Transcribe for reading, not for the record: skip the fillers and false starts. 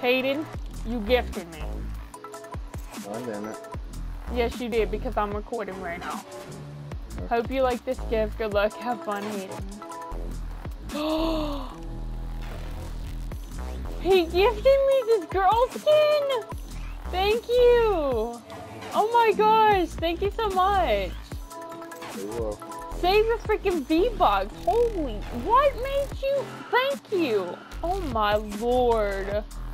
Hadyn, you gifted me. Oh, damn it. Yes, you did, because I'm recording right now. Hope you like this gift. Good luck. Have fun, Hadyn. He gifted me this girl skin! Thank you! Oh my gosh, thank you so much. You're welcome. Save your freaking V-Bucks. Holy, what made you? Thank you. Oh my lord.